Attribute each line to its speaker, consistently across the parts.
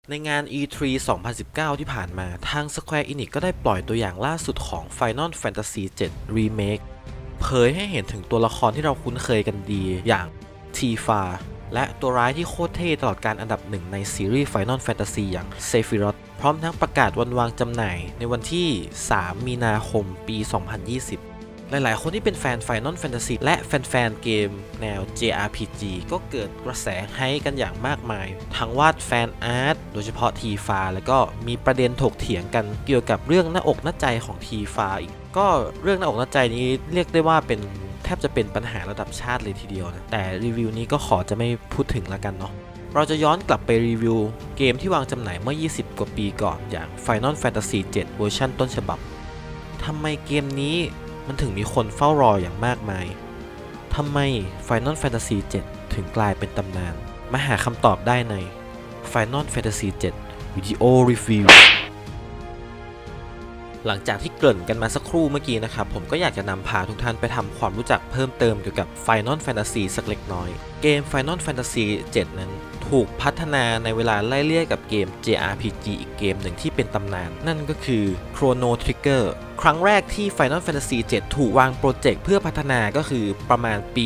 Speaker 1: ในงาน E3 2019 ที่ผ่านมาทาง Square Enix ก็ได้ปล่อยตัวอย่างล่าสุดของ Final Fantasy 7 Remake เผยให้เห็นถึงตัวละครที่เราคุ้นเคยกันดีอย่างทีฟาและตัวร้ายที่โคตรเท่ตลอดการอันดับหนึ่งในซีรีส์ Final Fantasy อย่างเซฟิรอธพร้อมทั้งประกาศวันวางจำหน่ายในวันที่ 3 มีนาคม ปี 2020 หลายๆ คนที่เป็นแฟน Final Fantasy และแฟนๆ เกมแนว JRPG ก็เกิดกระแสไฮป์กันอย่างมากมายทั้งวาดแฟนอาร์ตโดยเฉพาะทีฟาแล้วก็มีประเด็นถกเถียงกันเกี่ยวกับเรื่องหน้าอกหน้าใจของทีฟาอีกก็เรื่องหน้าอกหน้าใจนี้เรียกได้ว่าเป็นแทบจะเป็นปัญหาระดับชาติเลยทีเดียวนะแต่รีวิวนี้ก็ขอจะไม่พูดถึงละกันเนาะเราจะย้อนกลับไปรีวิวเกมที่วางจำหน่ายเมื่อ 20 กว่าปีก่อนอย่าง Final Fantasy 7 เวอร์ชันต้นฉบับทำไมเกมนี้มันถึงมีคนเฝ้ารออย่างมากมายทำไม Final Fantasy 7 ถึงกลายเป็นตำนานมาหาคำตอบได้ใน Final Fantasy 7 วิดีโอรีวิวหลังจากที่เกริ่นกันมาสักครู่เมื่อกี้นะครับผมก็อยากจะนำพาทุกท่านไปทำความรู้จักเพิ่มเติมเกี่ยวกับ Final Fantasy สักเล็กน้อยเกม Final Fantasy 7 นั้นถูกพัฒนาในเวลาไล่เลี่ยกับเกม JRPG อีกเกมหนึ่งที่เป็นตำนานนั่นก็คือ Chrono Trigger ครั้งแรกที่ Final Fantasy 7 ถูกวางโปรเจกต์เพื่อพัฒนาก็คือประมาณปี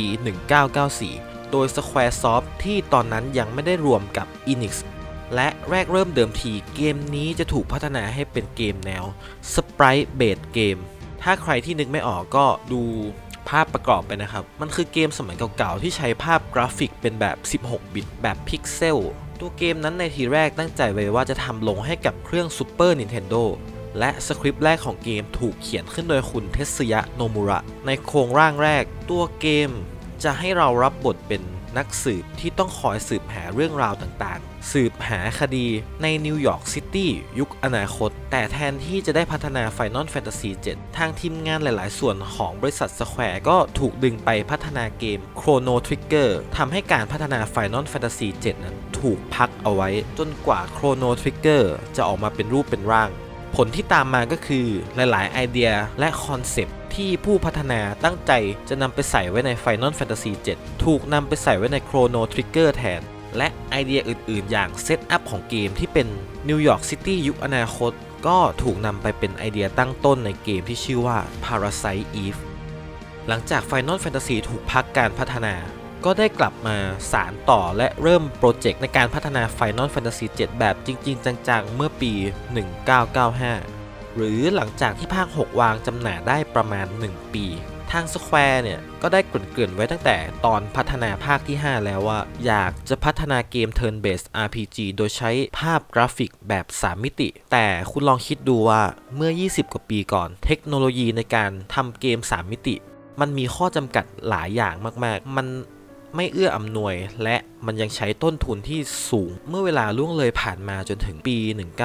Speaker 1: 1994 โดย Squaresoft ที่ตอนนั้นยังไม่ได้รวมกับ Enixและแรกเริ่มเดิมทีเกมนี้จะถูกพัฒนาให้เป็นเกมแนว Sprite Based เกมถ้าใครที่นึกไม่ออกก็ดูภาพประกอบไปนะครับมันคือเกมสมัยเก่าๆที่ใช้ภาพกราฟิกเป็นแบบ 16 บิตแบบพิกเซลตัวเกมนั้นในทีแรกตั้งใจไว้ว่าจะทำลงให้กับเครื่อง Super Nintendo และสคริปต์แรกของเกมถูกเขียนขึ้นโดยคุณเทสึยะโนมุระในโครงร่างแรกตัวเกมจะให้เรารับบทเป็นนักสืบที่ต้องคอยสืบหาเรื่องราวต่างๆสืบหาคดีในนิวยอร์กซิตี้ยุคอนาคตแต่แทนที่จะได้พัฒนา Final Fantasy 7 ทางทีมงานหลายๆส่วนของบริษัท Square ก็ถูกดึงไปพัฒนาเกม Chrono Trigger ทำให้การพัฒนา Final Fantasy 7 นั้นถูกพักเอาไว้จนกว่า Chrono Trigger จะออกมาเป็นรูปเป็นร่างผลที่ตามมาก็คือหลายๆไอเดียและคอนเซปต์ที่ผู้พัฒนาตั้งใจจะนำไปใส่ไว้ใน Final Fantasy 7 ถูกนำไปใส่ไว้ใน Chrono Trigger แทนและไอเดียอื่นๆอย่างเซตอัพของเกมที่เป็นนิวยอร์กซิตี้ยุคอนาคตก็ถูกนำไปเป็นไอเดียตั้งต้นในเกมที่ชื่อว่า Parasite Eve หลังจาก Final Fantasy ถูกพักการพัฒนาก็ได้กลับมาสานต่อและเริ่มโปรเจกต์ในการพัฒนา Final Fantasy 7 แบบจริงๆจังๆเมื่อปี 1995 หรือหลังจากที่ภาค 6 วางจำหน่ายได้ประมาณ 1 ปีทาง Square เนี่ยก็ได้เกริ่นไว้ตั้งแต่ตอนพัฒนาภาคที่ 5 แล้วว่าอยากจะพัฒนาเกม Turn Based RPG โดยใช้ภาพกราฟิกแบบ 3 มิติแต่คุณลองคิดดูว่าเมื่อ 20 กว่าปีก่อนเทคโนโลยีในการทำเกม 3 มิติมันมีข้อจำกัดหลายอย่างมากๆมันไม่เอื้ออำนวยและมันยังใช้ต้นทุนที่สูงเมื่อเวลาล่วงเลยผ่านมาจนถึงปี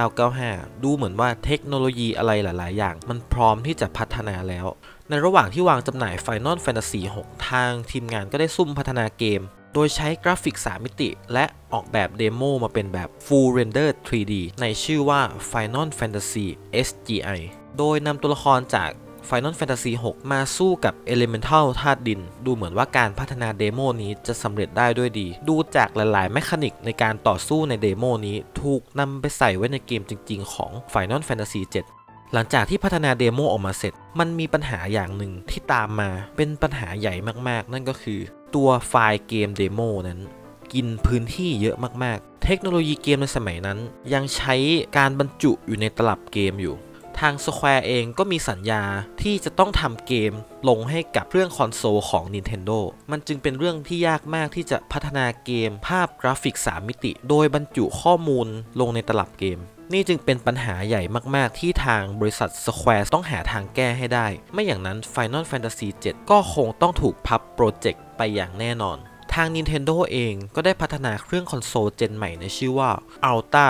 Speaker 1: 1995 ดูเหมือนว่าเทคโนโลยีอะไรหลายๆอย่างมันพร้อมที่จะพัฒนาแล้วในระหว่างที่วางจำหน่าย Final Fantasy 6 ทางทีมงานก็ได้ซุ่มพัฒนาเกมโดยใช้กราฟิก 3 มิติและออกแบบเดโมมาเป็นแบบ Full Render 3D ในชื่อว่า Final Fantasy SGI โดยนำตัวละครจากFinal Fantasy 6 มาสู้กับ Elemental ธาตุดินดูเหมือนว่าการพัฒนาเดโมนี้จะสำเร็จได้ด้วยดีดูจากหลายๆแมคานิกในการต่อสู้ในเดโมนี้ถูกนำไปใส่ไว้ในเกมจริงๆของ Final Fantasy 7 หลังจากที่พัฒนาเดโมออกมาเสร็จมันมีปัญหาอย่างหนึ่งที่ตามมาเป็นปัญหาใหญ่มากๆนั่นก็คือตัวไฟล์เกมเดโมนั้นกินพื้นที่เยอะมากๆเทคโนโลยีเกมในสมัยนั้นยังใช้การบรรจุอยู่ในตลับเกมอยู่ทาง Square เองก็มีสัญญาที่จะต้องทำเกมลงให้กับเครื่องคอนโซลของ Nintendo มันจึงเป็นเรื่องที่ยากมากที่จะพัฒนาเกมภาพกราฟิก 3 มิติโดยบรรจุข้อมูลลงในตลับเกมนี่จึงเป็นปัญหาใหญ่มากๆที่ทางบริษัท Square ต้องหาทางแก้ให้ได้ไม่อย่างนั้น Final Fantasy 7 ก็คงต้องถูกพับโปรเจกต์ไปอย่างแน่นอนทาง Nintendo เองก็ได้พัฒนาเครื่องคอนโซลเจนใหม่ในชื่อว่า Ultra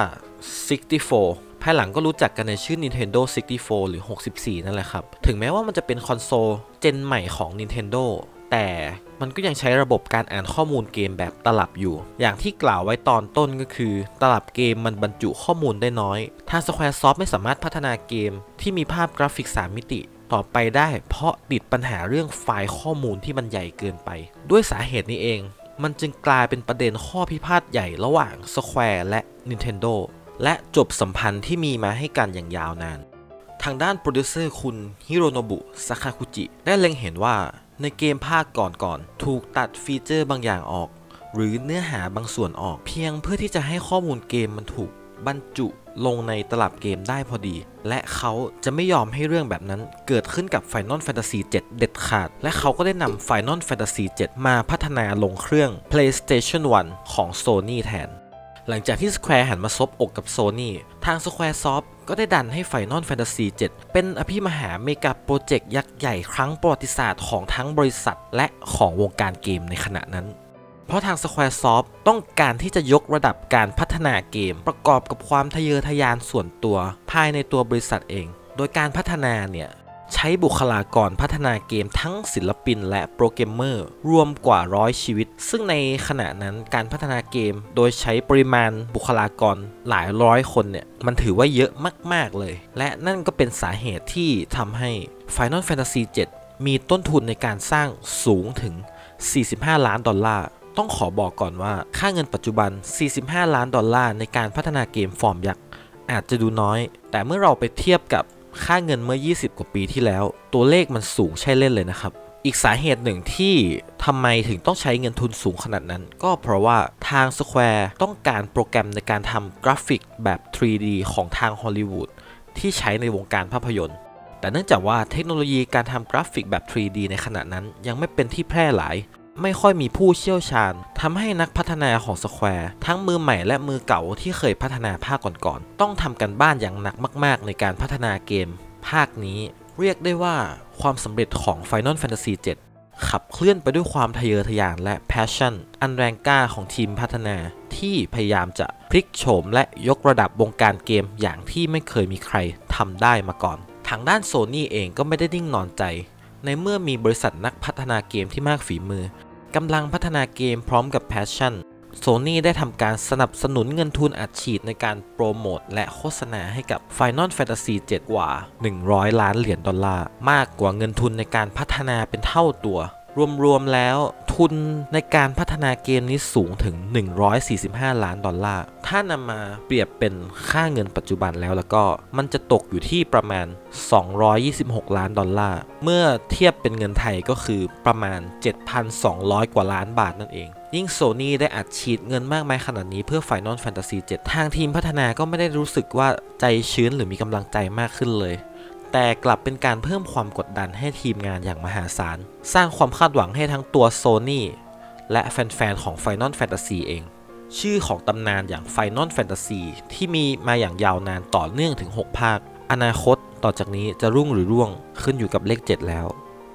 Speaker 1: 64ภายหลังก็รู้จักกันในชื่อ Nintendo 64 หรือ 64 นั่นแหละครับถึงแม้ว่ามันจะเป็นคอนโซลเจนใหม่ของ Nintendo แต่มันก็ยังใช้ระบบการอ่านข้อมูลเกมแบบตลับอยู่อย่างที่กล่าวไว้ตอนต้นก็คือตลับเกมมันบรรจุข้อมูลได้น้อยทาง Squaresoft ไม่สามารถพัฒนาเกมที่มีภาพกราฟิก 3 มิติต่อไปได้เพราะติดปัญหาเรื่องไฟล์ข้อมูลที่มันใหญ่เกินไปด้วยสาเหตุนี้เองมันจึงกลายเป็นประเด็นข้อพิพาทใหญ่ระหว่าง Square และ Nintendo และจบสัมพันธ์ที่มีมาให้กันอย่างยาวนานทางด้านโปรดิวเซอร์คุณฮิโรโนบุซาคาคุจิได้เล็งเห็นว่าในเกมภาคก่อนๆถูกตัดฟีเจอร์บางอย่างออกหรือเนื้อหาบางส่วนออกเพียงเพื่อที่จะให้ข้อมูลเกมมันถูกบรรจุลงในตลับเกมได้พอดีและเขาจะไม่ยอมให้เรื่องแบบนั้นเกิดขึ้นกับ Final Fantasy 7 เด็ดขาดและเขาก็ได้นำ Final Fantasy 7 มาพัฒนาลงเครื่อง PlayStation 1 ของ Sony แทนหลังจากที่ Square หันมาซบอกกับ Sony ทาง Squaresoft ก็ได้ดันให้ Final Fantasy 7 เป็นอภิมหาเมกะโปรเจกต์ยักษ์ใหญ่ครั้งประวัติศาสตร์ของทั้งบริษัทและของวงการเกมในขณะนั้นเพราะทาง Squaresoft ต้องการที่จะยกระดับการพัฒนาเกมประกอบกับความทะเยอทะยานส่วนตัวภายในตัวบริษัทเองโดยการพัฒนาเนี่ยใช้บุคลากรพัฒนาเกมทั้งศิลปินและโปรแกรมเมอร์รวมกว่า100ชีวิตซึ่งในขณะนั้นการพัฒนาเกมโดยใช้ปริมาณบุคลากรหลายร้อยคนเนี่ยมันถือว่าเยอะมากๆเลยและนั่นก็เป็นสาเหตุที่ทำให้ Final Fantasy 7 มีต้นทุนในการสร้างสูงถึง$45 ล้านต้องขอบอกก่อนว่าค่าเงินปัจจุบัน$45 ล้านในการพัฒนาเกมฟอร์มยักษ์อาจจะดูน้อยแต่เมื่อเราไปเทียบกับค่าเงินเมื่อ20 กว่าปีที่แล้วตัวเลขมันสูงใช่เล่นเลยนะครับอีกสาเหตุหนึ่งที่ทำไมถึงต้องใช้เงินทุนสูงขนาดนั้นก็เพราะว่าทาง Square ต้องการโปรแกรมในการทำกราฟิกแบบ 3D ของทางฮอลลีวูดที่ใช้ในวงการภาพยนตร์แต่เนื่องจากว่าเทคโนโลยีการทำกราฟิกแบบ 3D ในขณะนั้นยังไม่เป็นที่แพร่หลายไม่ค่อยมีผู้เชี่ยวชาญทำให้นักพัฒนาของ Square ทั้งมือใหม่และมือเก่าที่เคยพัฒนาภาคก่อนๆต้องทำกันบ้านอย่างหนักมากๆในการพัฒนาเกมภาคนี้เรียกได้ว่าความสำเร็จของ Final Fantasy 7 ขับเคลื่อนไปด้วยความทะเยอทะยานและ passion อันแรงกล้าของทีมพัฒนาที่พยายามจะพลิกโฉมและยกระดับวงการเกมอย่างที่ไม่เคยมีใครทำได้มาก่อนทางด้าน Sony เองก็ไม่ได้นิ่งนอนใจในเมื่อมีบริษัทนักพัฒนาเกมที่มากฝีมือกำลังพัฒนาเกมพร้อมกับ passion Sony ได้ทำการสนับสนุนเงินทุนอัดฉีดในการโปรโมทและโฆษณาให้กับ Final Fantasy 7 กว่า$100 ล้านมากกว่าเงินทุนในการพัฒนาเป็นเท่าตัวรวมๆแล้วทุนในการพัฒนาเกมนี้สูงถึง$145 ล้านถ้านำมาเปรียบเป็นค่าเงินปัจจุบันแล้วก็มันจะตกอยู่ที่ประมาณ$226 ล้านเมื่อเทียบเป็นเงินไทยก็คือประมาณ7,200 กว่าล้านบาทนั่นเองยิ่ง Sony ได้อัดฉีดเงินมากมายขนาดนี้เพื่อ Final Fantasy 7 ทางทีมพัฒนาก็ไม่ได้รู้สึกว่าใจชื้นหรือมีกำลังใจมากขึ้นเลยแต่กลับเป็นการเพิ่มความกดดันให้ทีมงานอย่างมหาศาลสร้างความคาดหวังให้ทั้งตัว Sony และแฟนๆของ Final Fantasy เองชื่อของตำนานอย่าง Final Fantasy ที่มีมาอย่างยาวนานต่อเนื่องถึง6 ภาคอนาคตต่อจากนี้จะรุ่งหรือร่วงขึ้นอยู่กับเลข 7 แล้ว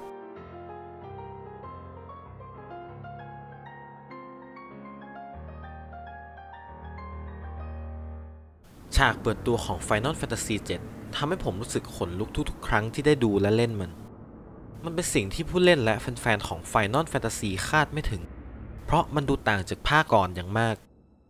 Speaker 1: ฉากเปิดตัวของ Final Fantasy 7 ทำให้ผมรู้สึกขนลุกทุกๆครั้งที่ได้ดูและเล่นมันเป็นสิ่งที่ผู้เล่นและแฟนๆของ Final Fantasy คาดไม่ถึงเพราะมันดูต่างจากภาคก่อนอย่างมาก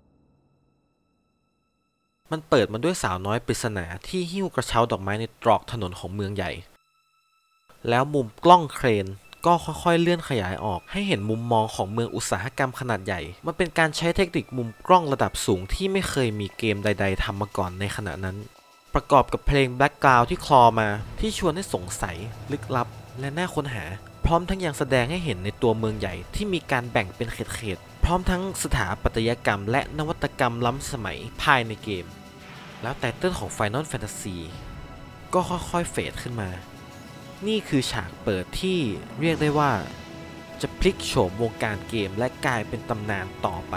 Speaker 1: มันเปิดมาด้วยสาวน้อยปริศนาที่หิ้วกระเช้าดอกไม้ในตรอกถนนของเมืองใหญ่แล้วมุมกล้องเครนก็ค่อยๆเลื่อนขยายออกให้เห็นมุมมองของเมืองอุตสาหกรรมขนาดใหญ่มันเป็นการใช้เทคนิคมุมกล้องระดับสูงที่ไม่เคยมีเกมใดๆทำมาก่อนในขณะนั้นประกอบกับเพลง Background ที่คลอมาที่ชวนให้สงสัยลึกลับและน่าค้นหาพร้อมทั้งยังแสดงให้เห็นในตัวเมืองใหญ่ที่มีการแบ่งเป็นเขตๆพร้อมทั้งสถาปัตยกรรมและนวัตกรรมล้ำสมัยภายในเกมแล้วไตเติ้ลของ Final Fantasy ก็ค่อยๆเฟดขึ้นมานี่คือฉากเปิดที่เรียกได้ว่าจะพลิกโฉมวงการเกมและกลายเป็นตำนานต่อไป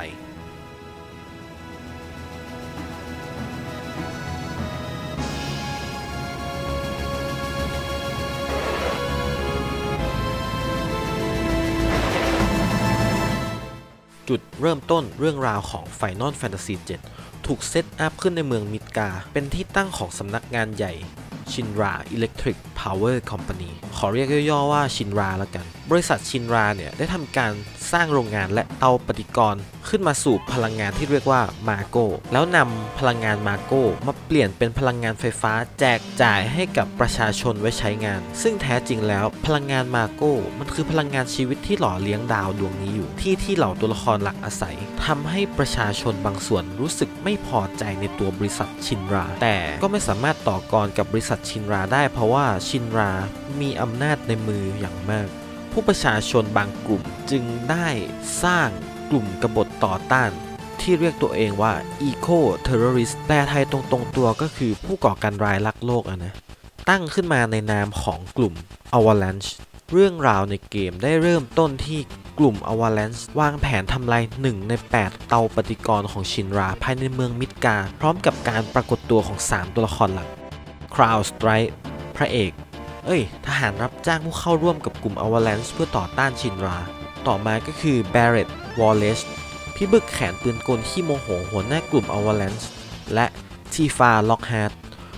Speaker 1: จุดเริ่มต้นเรื่องราวของ Final Fantasy 7 ถูกเซตอัพขึ้นในเมืองมิดกาเป็นที่ตั้งของสำนักงานใหญ่ชินรา Electric Power Company ขอเรียกย่อๆว่าชินราละกันบริษัทชินราเนี่ยได้ทำการสร้างโรงงานและเตาปฏิกรณ์ขึ้นมาสู่พลังงานที่เรียกว่ามาโกแล้วนำพลังงานมาโกมาเปลี่ยนเป็นพลังงานไฟฟ้าแจกจ่ายให้กับประชาชนไว้ใช้งานซึ่งแท้จริงแล้วพลังงานมาโกมันคือพลังงานชีวิตที่หล่อเลี้ยงดาวดวงนี้อยู่ที่เหล่าตัวละครหลักอาศัยทำให้ประชาชนบางส่วนรู้สึกไม่พอใจในตัวบริษัทชินราแต่ก็ไม่สามารถต่อกรกับบริษัทชินราได้เพราะว่าชินรามีอำนาจในมืออย่างมากผู้ประชาชนบางกลุ่มจึงได้สร้างกลุ่มกบฏต่อต้านที่เรียกตัวเองว่า Eco Terrorist แปลไทยตรงตัวก็คือผู้ก่อการร้ายรักโลกนะตั้งขึ้นมาในนามของกลุ่ม Avalanche เรื่องราวในเกมได้เริ่มต้นที่กลุ่ม Avalanche วางแผนทำลาย1 ใน 8 เตาปฏิกรณ์ของชินราภายในเมืองมิดการ์พร้อมกับการปรากฏตัวของ3ตัวละครหลัก CrowdStrike พระเอกทหารรับจ้างผู้เข้าร่วมกับกลุ่ม Avalanche เพื่อต่อต้านชินราต่อมาก็คือ Barrett Wallace พี่บึกแขนปืนกลขี้โมโหหัวหน้ากลุ่ม Avalanche และ Tifa Lockhart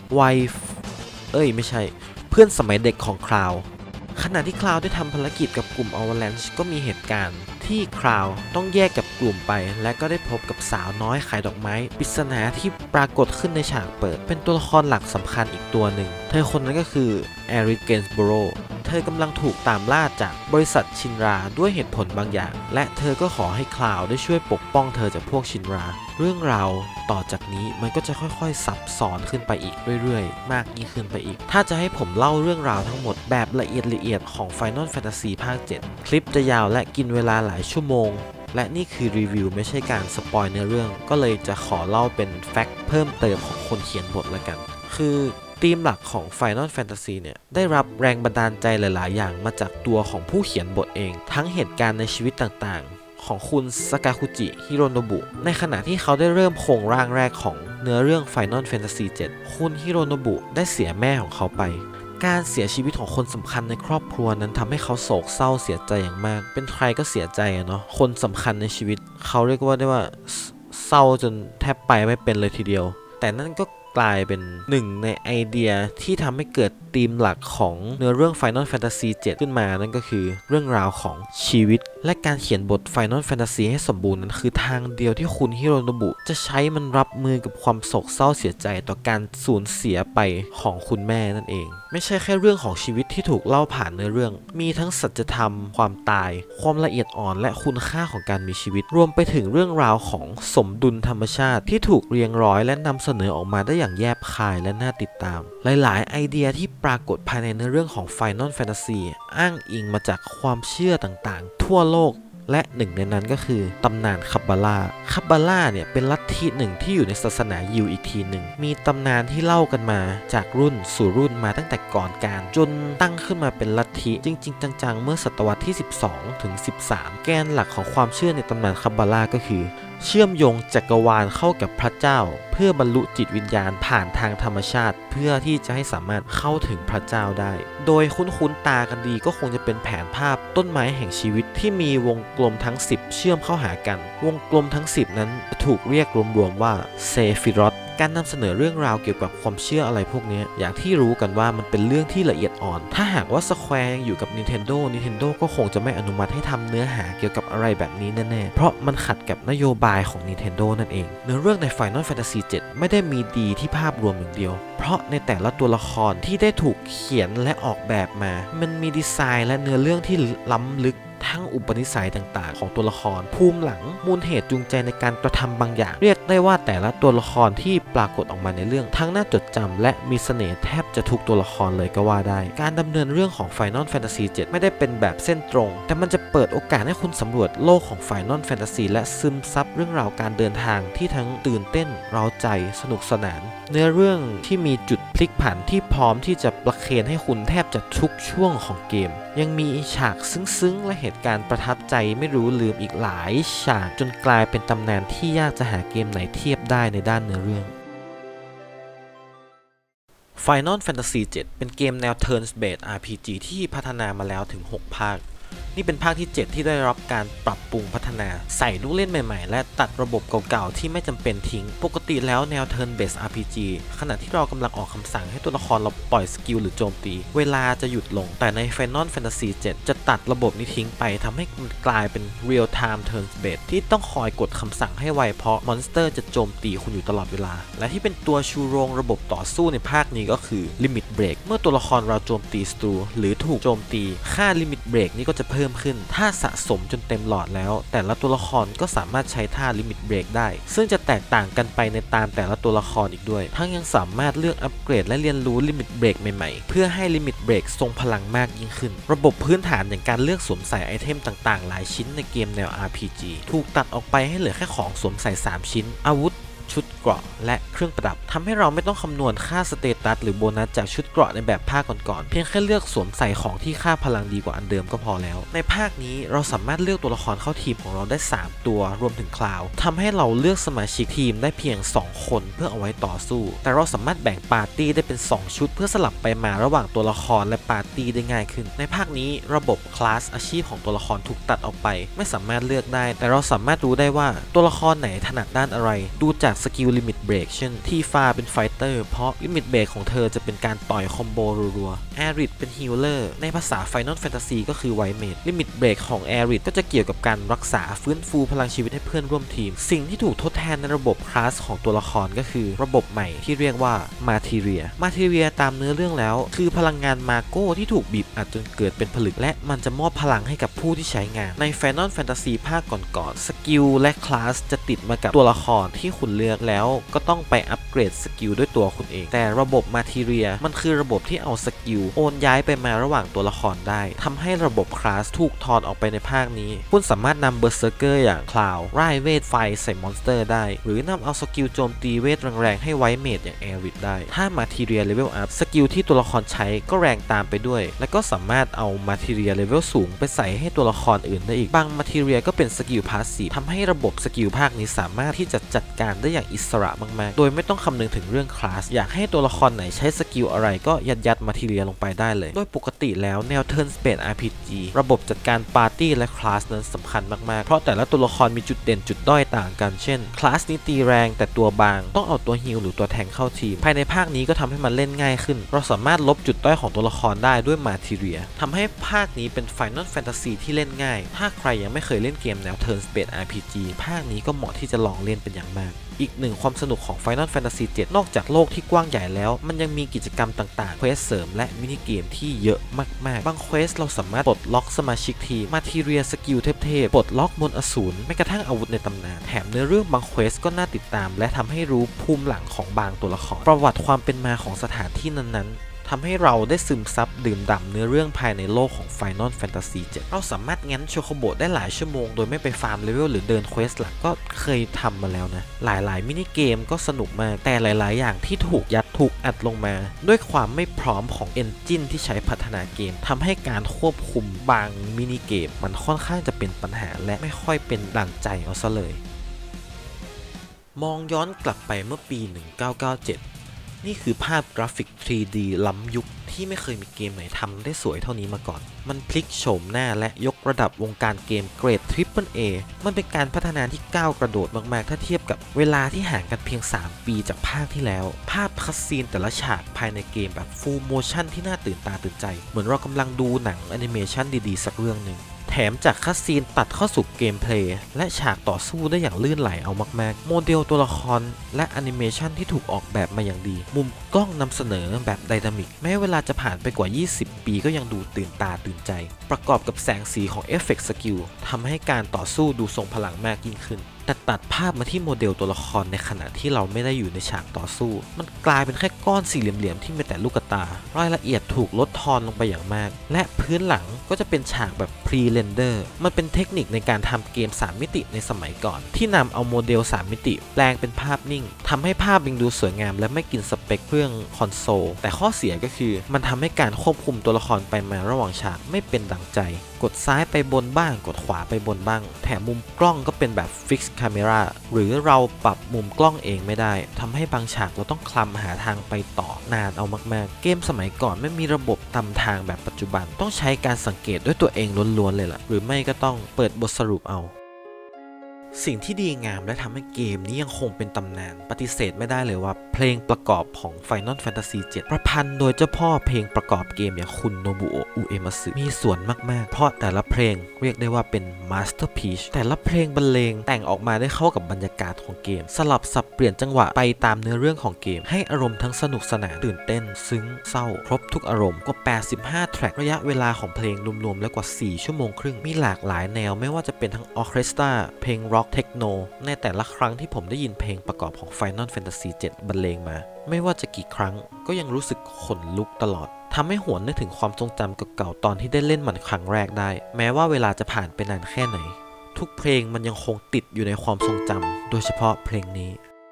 Speaker 1: ไม่ใช่เพื่อนสมัยเด็กของคราวขณะที่คราวได้ทำภารกิจกับกลุ่ม Avalanche ก็มีเหตุการณ์ที่คราวต้องแยกกับกลุ่มไปและก็ได้พบกับสาวน้อยขายดอกไม้ปริศนาที่ปรากฏขึ้นในฉากเปิดเป็นตัวละครหลักสำคัญอีกตัวหนึ่งเธอคนนั้นก็คือแอริส เกนส์โบโรเธอกำลังถูกตามล่าจากบริษัทชินราด้วยเหตุผลบางอย่างและเธอก็ขอให้คลาวได้ช่วยปกป้องเธอจากพวกชินราเรื่องราวต่อจากนี้มันก็จะค่อยๆซับซ้อนขึ้นไปอีกเรื่อยๆมากยิ่งขึ้นไปอีกถ้าจะให้ผมเล่าเรื่องราวทั้งหมดแบบละเอียดของ Final Fantasy ภาค 7 คลิปจะยาวและกินเวลาหลายชั่วโมงและนี่คือรีวิวไม่ใช่การสปอยเนื้อเรื่องก็เลยจะขอเล่าเป็นแฟกต์เพิ่มเติมของคนเขียนบทละกันคือธีมหลักของ Final Fantasy เนี่ยได้รับแรงบันดาลใจหลายๆอย่างมาจากตัวของผู้เขียนบทเองทั้งเหตุการณ์ในชีวิตต่างๆของคุณสากาคุจิ ฮิโรโนบุ ในขณะที่เขาได้เริ่มโครงร่างแรกของเนื้อเรื่อง Final Fantasy 7 คุณฮิโรโนบุได้เสียแม่ของเขาไปการเสียชีวิตของคนสำคัญในครอบครัวนั้นทำให้เขาโศกเศร้าเสียใจอย่างมากเป็นใครก็เสียใจเนาะคนสำคัญในชีวิตเขาเรียกว่าได้ว่าเศร้าจนแทบไปไม่เป็นเลยทีเดียวแต่นั่นก็กลายเป็นหนึ่งในไอเดียที่ทำให้เกิดธีมหลักของเนื้อเรื่อง Final Fantasy 7 ขึ้นมานั่นก็คือเรื่องราวของชีวิตและการเขียนบท Final Fantasy ให้สมบูรณ์นั้นคือทางเดียวที่คุณฮิโรโนบุจะใช้มันรับมือกับความโศกเศร้าเสียใจต่อการสูญเสียไปของคุณแม่นั่นเองไม่ใช่แค่เรื่องของชีวิตที่ถูกเล่าผ่านเนื้อเรื่องมีทั้งสัจธรรมความตายความละเอียดอ่อนและคุณค่าของการมีชีวิตรวมไปถึงเรื่องราวของสมดุลธรรมชาติที่ถูกเรียงร้อยและนำเสนอออกมาได้อย่างแยบคายและน่าติดตามหลายๆไอเดียที่ปรากฏภายในเนื้อเรื่องของ Final Fantasy อ้างอิงมาจากความเชื่อต่างๆทั่วโลกและหนึ่งในนั้นก็คือตำนานคับบาร่าเนี่ยเป็นลัทธิหนึ่งที่อยู่ในศาสนายิวอีกทีหนึ่งมีตำนานที่เล่ากันมาจากรุ่นสู่รุ่นมาตั้งแต่ก่อนการจนตั้งขึ้นมาเป็นลัทธิจริงๆจังๆเมื่อศตวรรษที่12ถึง13แกนหลักของความเชื่อในตำนานคับบาร่าก็คือเชื่อมโยงจักรวาลเข้ากับพระเจ้าเพื่อบรรลุจิตวิญญาณผ่านทางธรรมชาติเพื่อที่จะให้สามารถเข้าถึงพระเจ้าได้โดยคุ้นตากันดีก็คงจะเป็นแผนภาพต้นไม้แห่งชีวิตที่มีวงกลมทั้ง10เชื่อมเข้าหากันวงกลมทั้ง10นั้นถูกเรียกรวมๆว่าเซฟิรอธการนำเสนอเรื่องราวเกี่ยวกับความเชื่ออะไรพวกนี้อย่างที่รู้กันว่ามันเป็นเรื่องที่ละเอียดอ่อนถ้าหากว่า Square ยังอยู่กับ Nintendo ก็คงจะไม่อนุมัติให้ทำเนื้อหาเกี่ยวกับอะไรแบบนี้แน่ๆเพราะมันขัดกับนโยบายของ Nintendo นั่นเองเนื้อเรื่องใน Final Fantasy 7 ไม่ได้มีดีที่ภาพรวมอย่างเดียวเพราะในแต่ละตัวละครที่ได้ถูกเขียนและออกแบบมามันมีดีไซน์และเนื้อเรื่องที่ล้ำลึกทั้งอุปนิสัยต่างๆของตัวละครภูมิหลังมูลเหตุจูงใจในการกระทำบางอย่างเรียกได้ว่าแต่ละตัวละครที่ปรากฏออกมาในเรื่องทั้งน่าจดจำและมีเสน่ห์แทบจะทุกตัวละครเลยก็ว่าได้การดำเนินเรื่องของ Final Fantasy 7 ไม่ได้เป็นแบบเส้นตรงแต่มันจะเปิดโอกาสให้คุณสำรวจโลกของ Final Fantasy และซึมซับเรื่องราวการเดินทางที่ทั้งตื่นเต้นเร้าใจสนุกสนานเนื้อเรื่องที่มีจุดพลิกผันที่พร้อมที่จะประเคนให้คุณแทบจะทุกช่วงของเกมยังมีฉากซึ้งๆและเหตุการณ์ประทับใจไม่รู้ลืมอีกหลายฉากจนกลายเป็นตำนานที่ยากจะหาเกมไหนเทียบได้ในด้านเนื้อเรื่อง Final Fantasy 7 เป็นเกมแนว Turn-based RPG ที่พัฒนามาแล้วถึง6ภาคนี่เป็นภาคที่ 7 ที่ได้รับการปรับปรุงพัฒนาใส่ลูกเล่นใหม่ๆและตัดระบบเก่าๆที่ไม่จำเป็นทิ้งปกติแล้วแนว Turn Based RPG ขณะที่เรากำลังออกคำสั่งให้ตัวละครเราปล่อยสกิลหรือโจมตีเวลาจะหยุดลงแต่ใน Final Fantasy 7 จะตัดระบบนี้ทิ้งไปทำให้มันกลายเป็น Real Time Turn Based ที่ต้องคอยกดคำสั่งให้ไวเพราะมอนสเตอร์จะโจมตีคุณอยู่ตลอดเวลาและที่เป็นตัวชูโรงระบบต่อสู้ในภาคนี้ก็คือ Limit Break เมื่อตัวละครเราโจมตีศัตรูหรือถูกโจมตีค่า Limit Break นี่ก็จะเพิ่มขึ้นถ้าสะสมจนเต็มหลอดแล้วแต่ละตัวละครก็สามารถใช้ท่า Limit Break ได้ซึ่งจะแตกต่างกันไปในตามแต่ละตัวละครอีกด้วยทั้งยังสามารถเลือกอัปเกรดและเรียนรู้ Limit Break ใหม่ๆเพื่อให้ Limit Break ทรงพลังมากยิ่งขึ้นระบบพื้นฐานอย่างการเลือกสวมใส่ไอเทมต่างๆหลายชิ้นในเกมแนว RPG ถูกตัดออกไปให้เหลือแค่ของสวมใส่3ชิ้นอาวุธชุดเกราะและเครื่องประดับทำให้เราไม่ต้องคำนวณค่าสเตตัสหรือโบนัสจากชุดเกราะในแบบภาคก่อนๆเพียงแค่เลือกสวมใส่ของที่ค่าพลังดีกว่าอันเดิมก็พอแล้วในภาคนี้เราสามารถเลือกตัวละครเข้าทีมของเราได้3ตัวรวมถึงคลาวทำให้เราเลือกสมาชิกทีมได้เพียง2คนเพื่อเอาไว้ต่อสู้แต่เราสามารถแบ่งปาร์ตี้ได้เป็น2ชุดเพื่อสลับไปมาระหว่างตัวละครและปาร์ตี้ได้ง่ายขึ้นในภาคนี้ระบบคลาสอาชีพของตัวละครถูกตัดออกไปไม่สามารถเลือกได้แต่เราสามารถรู้ได้ว่าตัวละครไหนถนัดด้านอะไรดูจากสกิลลิมิตเบรกเช่นทีฟาเป็นไฟเตอร์เพราะลิมิตเบรกของเธอจะเป็นการต่อยคอมโบรัวๆแอริดเป็นฮีลเลอร์ในภาษา Final Fantasy ก็คือไวเมดลิมิตเบรกของแอริดก็จะเกี่ยวกับการรักษาฟื้นฟูพลังชีวิตให้เพื่อนร่วมทีมสิ่งที่ถูกทดแทนในระบบคลาสของตัวละครก็คือระบบใหม่ที่เรียกว่ามาทีเรียตามเนื้อเรื่องแล้วคือพลังงานมาโก้ที่ถูกบีบอัดจนเกิดเป็นผลึกและมันจะมอบพลังให้กับผู้ที่ใช้งานใน Final Fantasy ภาคก่อนๆสกิลและคลาสจะติดมากับตัวละครที่คุณเลือกแล้วก็ต้องไปอัปเกรดสกิลด้วยตัวคุณเองแต่ระบบมาทีเรียมันคือระบบที่เอาสกิลโอนย้ายไปมาระหว่างตัวละครได้ทำให้ระบบคลาสถูกถอดออกไปในภาคนี้คุณสามารถนำเบอร์เซอร์เกอร์อย่างคลาวร่ายเวทไฟใส่มอนสเตอร์ได้หรือนำเอาสกิลโจมตีเวทแรงๆให้ไวเมดอย่างแอริดได้ถ้ามาทีเรียเลเวลอัพสกิลที่ตัวละครใช้ก็แรงตามไปด้วยและก็สามารถเอามาทีเรียเลเวลสูงไปใส่ให้ตัวละครอื่นได้อีกบางมาทีเรียก็เป็นสกิลพาสซีฟทำให้ระบบสกิลภาคนี้สามารถที่จะจัดการได้อย่างอิสระมากๆโดยไม่ต้องคำนึงถึงเรื่องคลาสอยากให้ตัวละครไหนใช้สกิลอะไรก็ยัดมาทีเรียลงไปได้เลยโดยปกติแล้วแนว Turn Based RPG ระบบจัดการปาร์ตี้และคลาสนั้นสำคัญมากๆเพราะแต่ละตัวละครมีจุดเด่นจุดด้อยต่างกันเช่นคลาสนี้ตีแรงแต่ตัวบางต้องเอาตัวฮีลหรือตัวแทงเข้าทีมภายในภาคนี้ก็ทำให้มันเล่นง่ายขึ้นเราสามารถลบจุดด้อยของตัวละครได้ด้วยมาทีเรียทำให้ภาคนี้เป็น Final Fantasy ที่เล่นง่ายถ้าใครยังไม่เคยเล่นเกมแนว Turn Based RPG ภาคนี้ก็เหมาะที่จะลองเล่นเป็นอย่างมากอีกหนึ่งความสนุกของ Final Fantasy 7 นอกจากโลกที่กว้างใหญ่แล้วมันยังมีกิจกรรมต่างๆเควสเสริมและมินิเกมที่เยอะมากๆบางเควสเราสามารถปลดล็อกสมาชิกทีมมาทีเรียสกิลเทพๆปลดล็อกมนต์อสูรแม้กระทั่งอาวุธในตำนานแถมเนื้อเรื่องบางเควสก็น่าติดตามและทำให้รู้ภูมิหลังของบางตัวละครประวัติความเป็นมาของสถานที่นั้นๆทำให้เราได้ซึมซับดื่มด่ำเนื้อเรื่องภายในโลกของ Final Fantasy 7 เราสามารถงั้นโชโคโบได้หลายชั่วโมงโดยไม่ไปฟาร์มเลเวลหรือเดินเควสหลักก็เคยทำมาแล้วนะหลายๆมินิเกมก็สนุกมากแต่หลายๆอย่างที่ถูกอัดลงมาด้วยความไม่พร้อมของเอนจินที่ใช้พัฒนาเกมทำให้การควบคุมบางมินิเกมมันค่อนข้างจะเป็นปัญหาและไม่ค่อยเป็นดั่งใจเอาซะเลยมองย้อนกลับไปเมื่อปี 1997นี่คือภาพกราฟิก 3D ล้ำยุคที่ไม่เคยมีเกมไหนทำได้สวยเท่านี้มาก่อนมันพลิกโฉมหน้าและยกระดับวงการเกมเกรด Triple-A มันเป็นการพัฒนาที่ก้าวกระโดดมากๆถ้าเทียบกับเวลาที่ห่างกันเพียง3ปีจากภาคที่แล้วภาพคัสซีนแต่ละฉากภายในเกมแบบ Full Motion ที่น่าตื่นตาตื่นใจเหมือนเรากำลังดูหนังแอนิเมชันดีๆสักเรื่องหนึ่งแถมจากคัสซีนตัดเข้าสู่เกมเพลย์และฉากต่อสู้ได้อย่างลื่นไหลเอามากๆโมเดลตัวละครและแอนิเมชันที่ถูกออกแบบมาอย่างดีมุมกล้องนำเสนอแบบไดนามิกแม้เวลาจะผ่านไปกว่า20ปีก็ยังดูตื่นตาตื่นใจประกอบกับแสงสีของเอฟเฟกต์สกิลทำให้การต่อสู้ดูทรงพลังมากยิ่งขึ้นแต่ตัดภาพมาที่โมเดลตัวละครในขณะที่เราไม่ได้อยู่ในฉากต่อสู้มันกลายเป็นแค่ก้อนสี่เหลี่ยมๆที่มีแต่ลูกตารายละเอียดถูกลดทอนลงไปอย่างมากและพื้นหลังก็จะเป็นฉากแบบ pre-render มันเป็นเทคนิคในการทำเกม3มิติในสมัยก่อนที่นำเอาโมเดล3มิติแปลงเป็นภาพนิ่งทำให้ภาพยังดูสวยงามและไม่กินสเปคเครื่องคอนโซลแต่ข้อเสียก็คือมันทำให้การควบคุมตัวละครไปมาระหว่างฉากไม่เป็นดังใจกดซ้ายไปบนบ้างกดขวาไปบนบ้างแถมมุมกล้องก็เป็นแบบ Fixed Camera หรือเราปรับมุมกล้องเองไม่ได้ทำให้บางฉากเราต้องคลำหาทางไปต่อนานเอามากๆเกมสมัยก่อนไม่มีระบบตำทางแบบปัจจุบันต้องใช้การสังเกตด้วยตัวเองล้วนๆเลยล่ะหรือไม่ก็ต้องเปิดบทสรุปเอาสิ่งที่ดีงามและทำให้เกมนี้ยังคงเป็นตำนานปฏิเสธไม่ได้เลยว่าเพลงประกอบของ Final Fantasy 7 ประพันธ์โดยเจ้าพ่อเพลงประกอบเกมอย่างคุณโนบุโอะ อุเอมัสึมีส่วนมากๆเพราะแต่ละเพลงเรียกได้ว่าเป็น Masterpiece แต่ละเพลงบรรเลงแต่งออกมาได้เข้ากับบรรยากาศของเกมสลับสับเปลี่ยนจังหวะไปตามเนื้อเรื่องของเกมให้อารมณ์ทั้งสนุกสนานตื่นเต้นซึ้งเศร้าครบทุกอารมณ์กว่า85แทร็กระยะเวลาของเพลงรวมๆแล้วกว่า4ชั่วโมงครึ่งมีหลากหลายแนวไม่ว่าจะเป็นทั้งออร์เคสตราเพลงร็อกเทคโนในแต่ละครั้งที่ผมได้ยินเพลงประกอบของ Final Fantasy 7 บรรเลงมาไม่ว่าจะกี่ครั้งก็ยังรู้สึกขนลุกตลอดทำให้หวนนึกถึงความทรงจำเก่าๆตอนที่ได้เล่นมันครั้งแรกได้แม้ว่าเวลาจะผ่านไปนานแค่ไหนทุกเพลงมันยังคงติดอยู่ในความทรงจำโดยเฉพาะเพลงนี้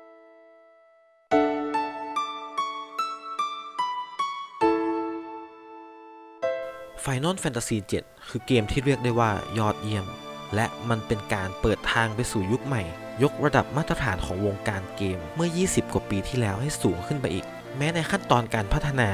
Speaker 1: Final Fantasy 7 คือเกมที่เรียกได้ว่ายอดเยี่ยมและมันเป็นการเปิดทางไปสู่ยุคใหม่ยกระดับมาตรฐานของวงการเกมเมื่อ20กว่าปีที่แล้วให้สูงขึ้นไปอีกแม้ในขั้นตอนการพัฒนา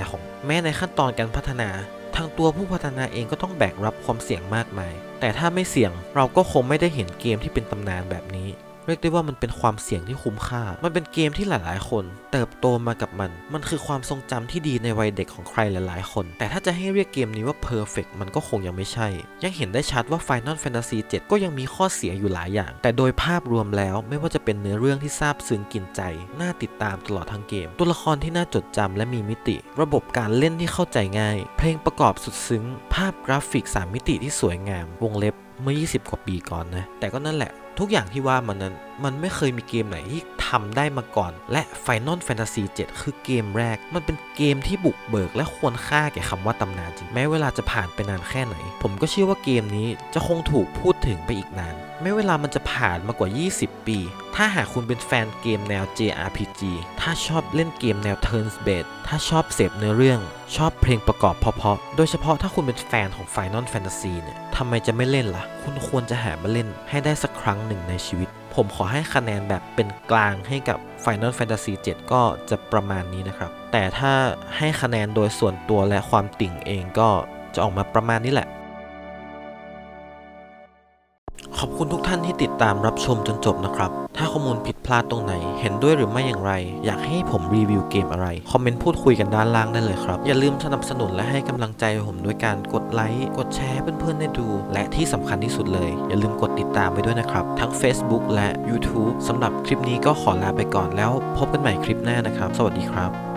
Speaker 1: ทางตัวผู้พัฒนาเองก็ต้องแบกรับความเสี่ยงมากมายแต่ถ้าไม่เสี่ยงเราก็คงไม่ได้เห็นเกมที่เป็นตำนานแบบนี้เรียกได้ว่ามันเป็นความเสี่ยงที่คุ้มค่ามันเป็นเกมที่หลายๆคนเติบโตมากับมันคือความทรงจำที่ดีในวัยเด็กของใครหลายๆคนแต่ถ้าจะให้เรียกเกมนี้ว่า perfect มันก็คงยังไม่ใช่ยังเห็นได้ชัดว่า Final Fantasy 7 ก็ยังมีข้อเสียอยู่หลายอย่างแต่โดยภาพรวมแล้วไม่ว่าจะเป็นเนื้อเรื่องที่ซาบซึ้งกินใจน่าติดตามตลอดทั้งเกมตัวละครที่น่าจดจำและมีมิติระบบการเล่นที่เข้าใจง่ายเพลงประกอบสุดซึ้งภาพกราฟิก3มิติที่สวยงามวงเล็บเมื่อ20กว่าปีก่อนนะแต่ก็นั่นแหละทุกอย่างที่ว่ามันไม่เคยมีเกมไหนที่ทำได้มาก่อนและ Final Fantasy 7 คือเกมแรกมันเป็นเกมที่บุกเบิกและควรค่าแก่คำว่าตำนานจริงแม้เวลาจะผ่านไปนานแค่ไหนผมก็เชื่อว่าเกมนี้จะคงถูกพูดถึงไปอีกนานแม้เวลามันจะผ่านมากว่า20ปีถ้าหากคุณเป็นแฟนเกมแนว JRPG ถ้าชอบเล่นเกมแนว Turns Based ถ้าชอบเสพเนื้อเรื่องชอบเพลงประกอบเพราะๆโดยเฉพาะถ้าคุณเป็นแฟนของ Final Fantasy เนี่ยทำไมจะไม่เล่นล่ะคุณควรจะหามาเล่นให้ได้สักครั้งหนึ่งในชีวิตผมขอให้คะแนนแบบเป็นกลางให้กับ Final Fantasy 7 ก็จะประมาณนี้นะครับแต่ถ้าให้คะแนนโดยส่วนตัวและความติ่งเองก็จะออกมาประมาณนี้แหละขอบคุณทุกท่านที่ติดตามรับชมจนจบนะครับถ้าข้อมูลผิดพลาดตรงไหนเห็นด้วยหรือไม่อย่างไรอยากให้ผมรีวิวเกมอะไรคอมเมนต์พูดคุยกันด้านล่างได้เลยครับอย่าลืมสนับสนุนและให้กำลังใจผมด้วยการกดไลค์กดแชร์ให้เพื่อนๆได้ดูและที่สำคัญที่สุดเลยอย่าลืมกดติดตามไปด้วยนะครับทั้ง Facebook และ YouTube สำหรับคลิปนี้ก็ขอลาไปก่อนแล้วพบกันใหม่คลิปหน้านะครับสวัสดีครับ